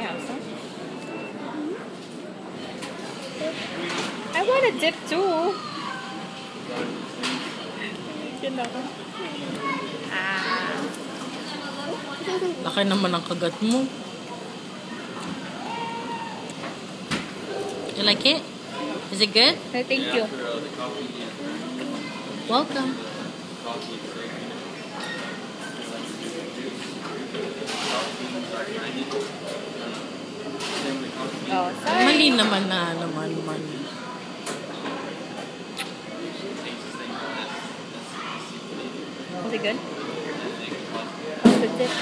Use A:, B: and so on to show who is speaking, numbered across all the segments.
A: house, huh? I want a dip too. Ah.
B: Laki naman ang kagat mo. You like it? Is it good?
A: No, thank you.
B: Welcome.
A: Oh, sorry.
B: Mali naman na naman.
A: Is it good? What's the dip?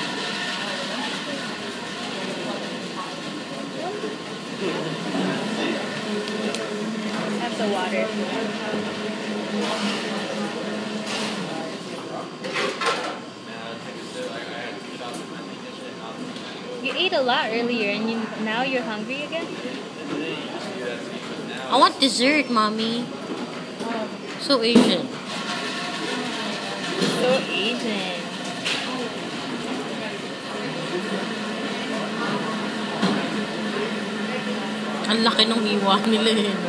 A: Have the water. You ate a lot earlier and now you're hungry again?
B: I want dessert, mommy.
A: Oh,
B: So Asian.
A: so Asian.
B: Ang laki nung iwa nila eh. No?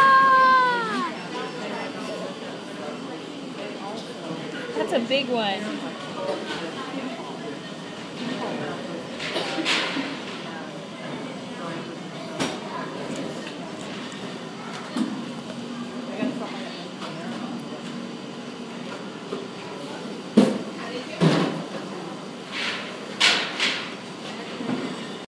A: That's a big one.